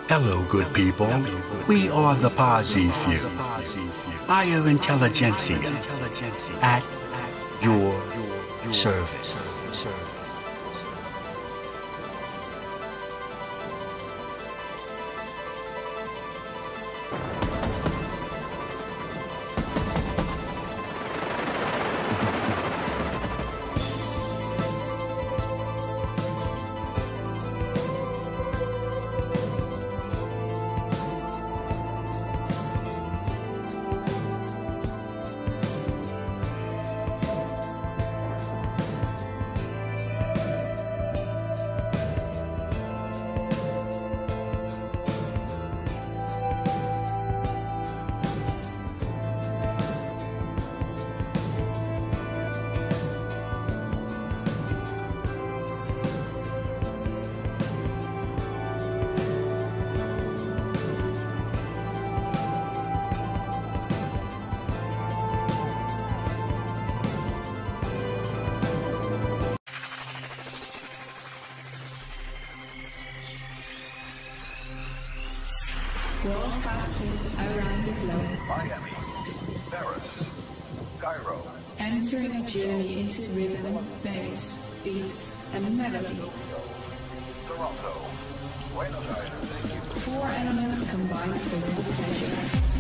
Hello, good people. We are the Posse Few. Higher intelligentsia at your service. Broadcasting around the globe. Miami, Paris, Cairo. Entering a journey into rhythm, bass, beats, and melody. Toronto, Buenos Aires. Four elements combined for your pleasure.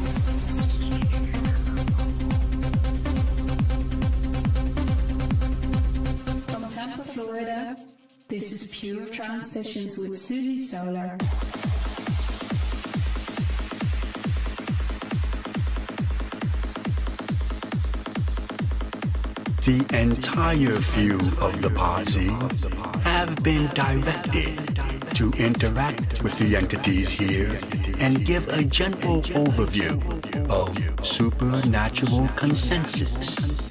From Tampa, Florida, this is Pure Trance Sessions with Suzy Solar. The entire few of the Posse have been directed to interact with the entities here and give a gentle overview of supernatural consensus.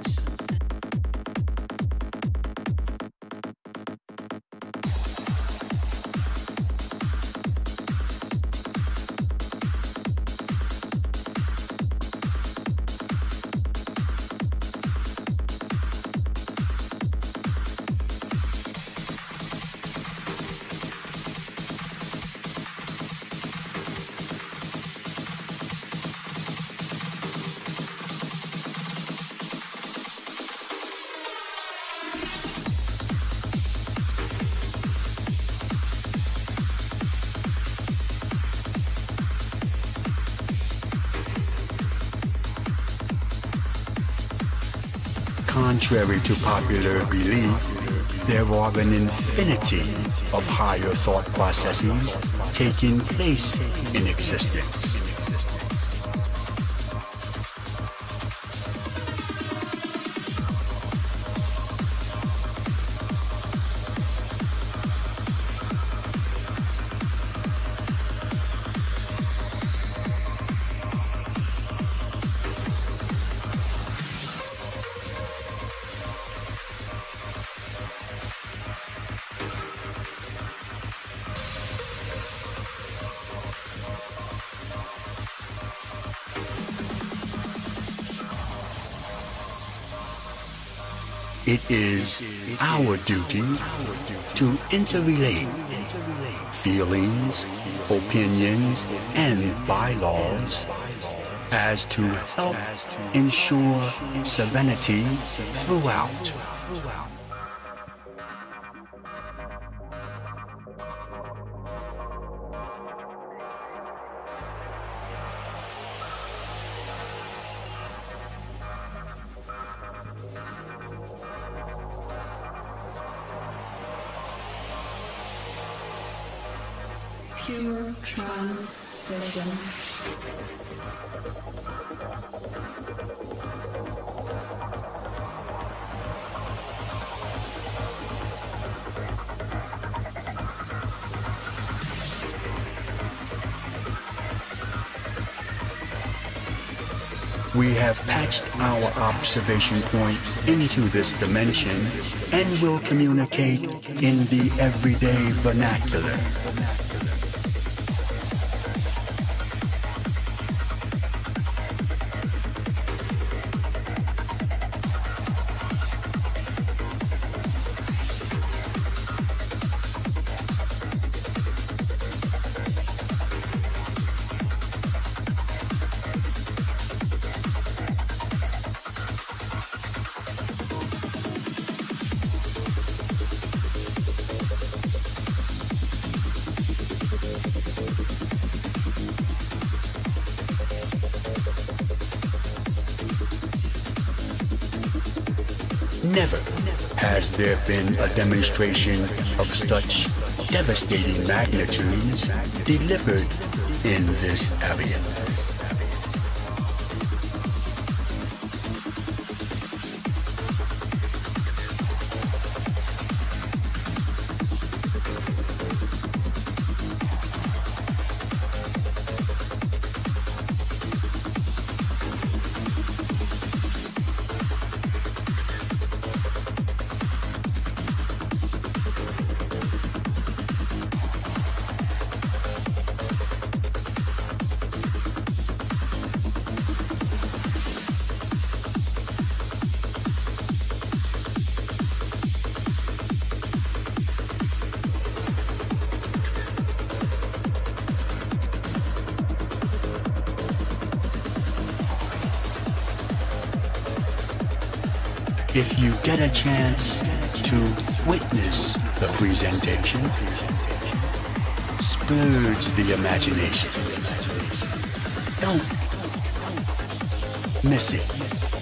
Contrary to popular belief, there are an infinity of higher thought processes taking place in existence. It is our duty to interrelate feelings, opinions, and bylaws as to help ensure serenity throughout. Pure Trance Sessions. We have patched our observation point into this dimension and will communicate in the everyday vernacular. Never has there been a demonstration of such devastating magnitudes delivered in this area. If you get a chance to witness the presentation, splurge the imagination. Don't miss it.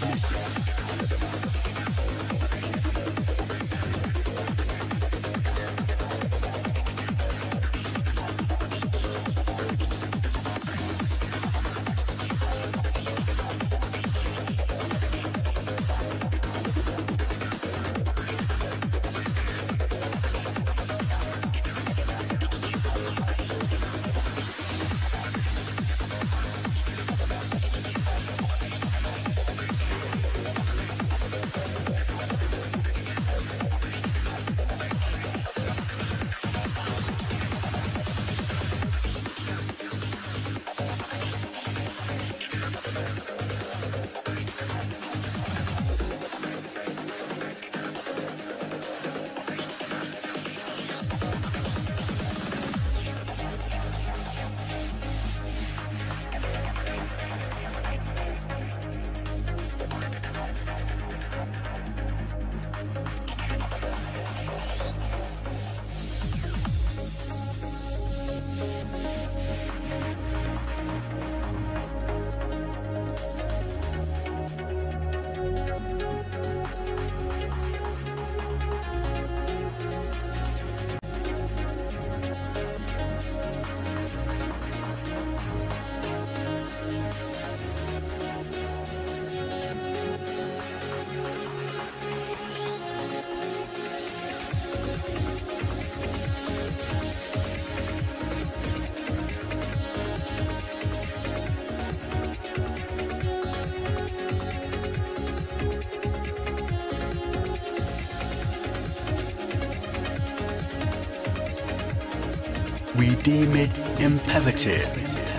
We deem it imperative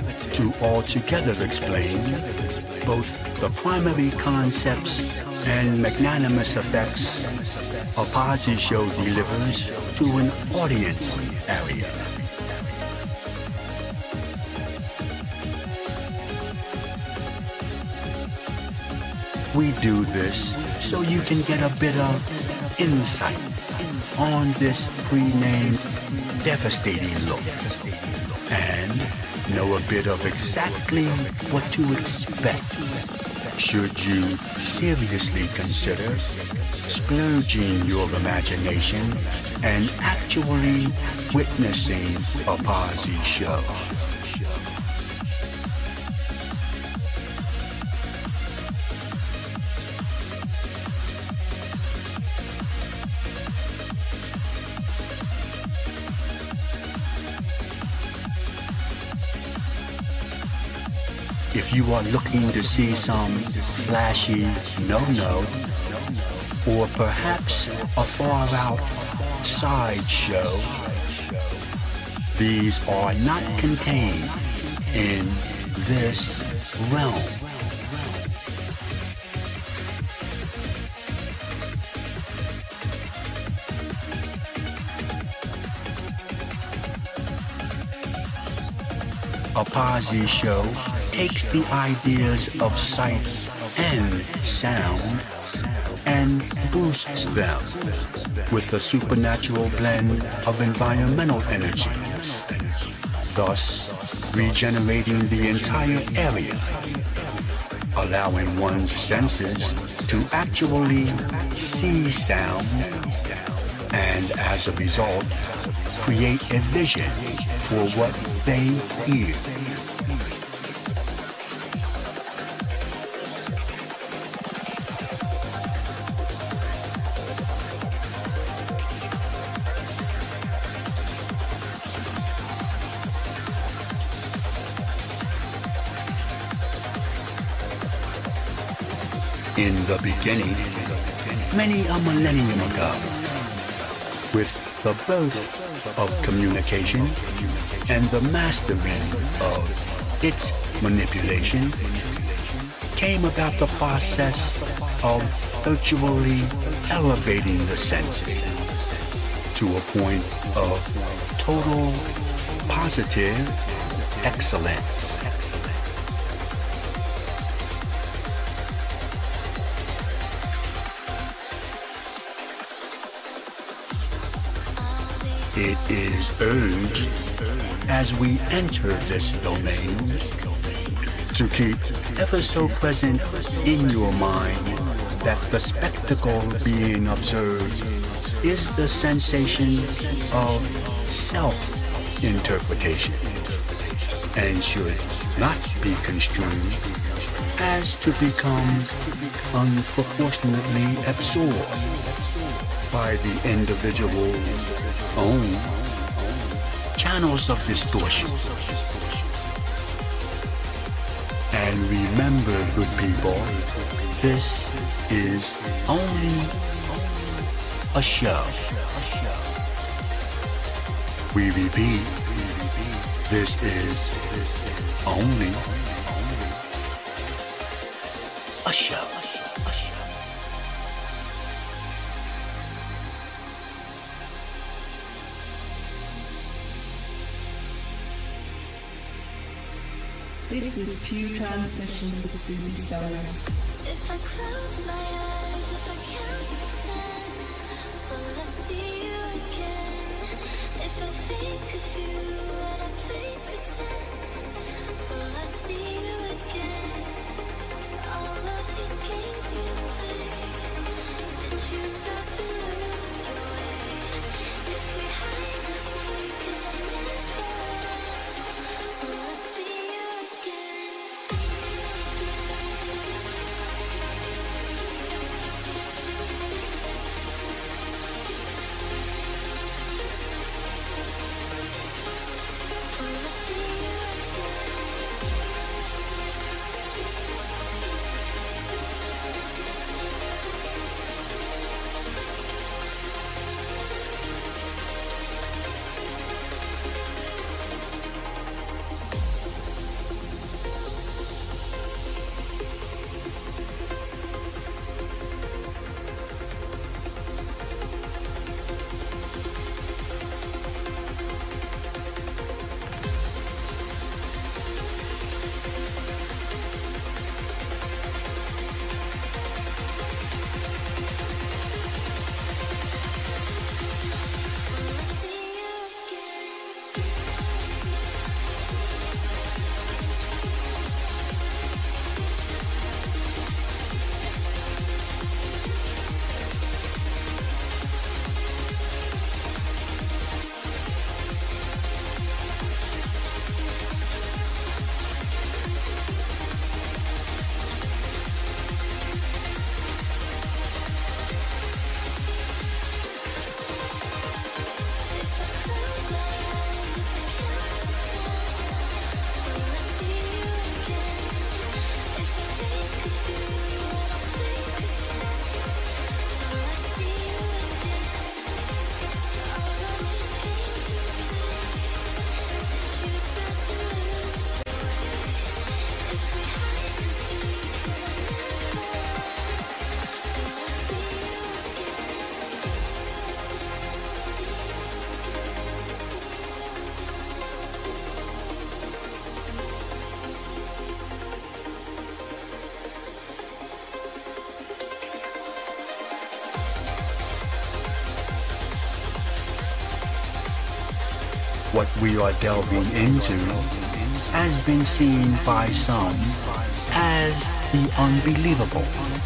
to altogether explain both the primary concepts and magnanimous effects a posse show delivers to an audience area. We do this so you can get a bit of insight on this pre-named devastating look and know a bit of exactly what to expect should you seriously consider splurging your imagination and actually witnessing a posse show. If you are looking to see some flashy no-no, or perhaps a far-out sideshow, these are not contained in this realm. A posse show takes the ideas of sight and sound and boosts them with a supernatural blend of environmental energies, thus regenerating the entire area. allowing one's senses to actually see sound, and as a result, create a vision for what they hear. In the beginning, many a millennium ago, with the birth of communication and the mastering of its manipulation, came about the process of virtually elevating the senses to a point of total positive excellence. It is urged, as we enter this domain, to keep ever so present in your mind that the spectacle being observed is the sensation of self-interpretation, and should not be construed as to become unproportionately absorbed by the individual's own channels of distortion. And remember, good people, this is only a show. We repeat, this is only a show. This is Pure Trance Sessions with Susie Stellar. If I close my eyes, if I count to 10, will I see you again? If I think of you and I play pretend, will I see you again? All of these games you play, did you start to lose your way? If we hide and seek and I never ask, will I see you again? What we are delving into has been seen by some as the unbelievable.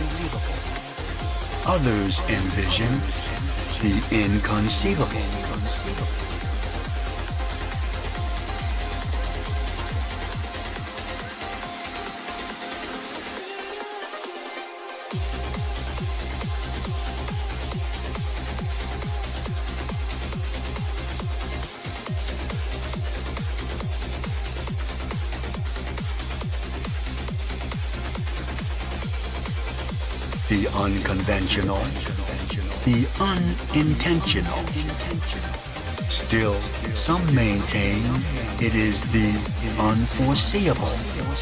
Others envision the inconceivable. The unconventional, the unintentional. Still, some maintain it is the unforeseeable.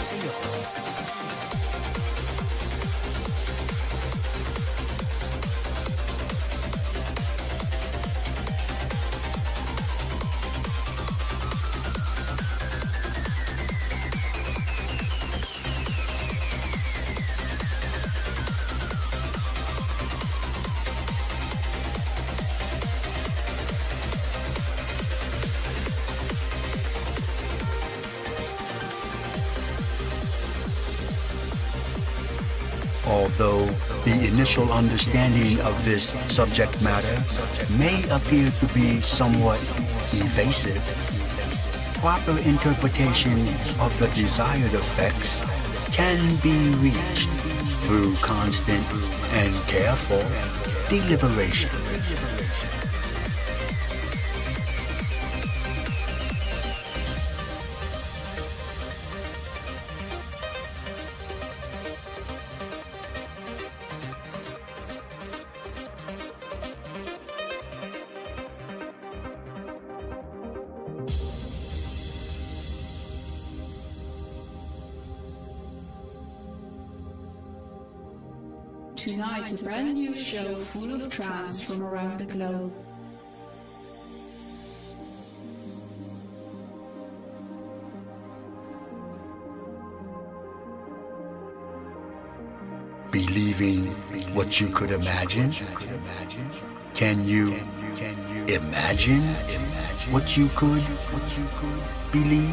Although the initial understanding of this subject matter may appear to be somewhat evasive, proper interpretation of the desired effects can be reached through constant and careful deliberation. Tonight, a brand new show full of trance from around the globe. Believing what you could imagine? Can you imagine what you could believe?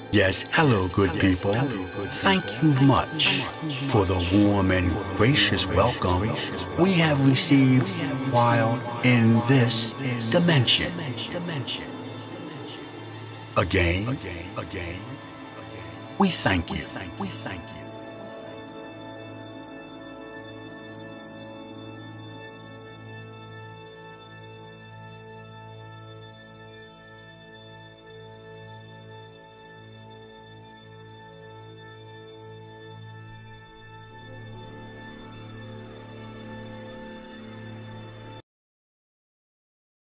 Yes, hello, good people. Thank you much for the warm and gracious welcome we have received while in this dimension. Again, we thank you.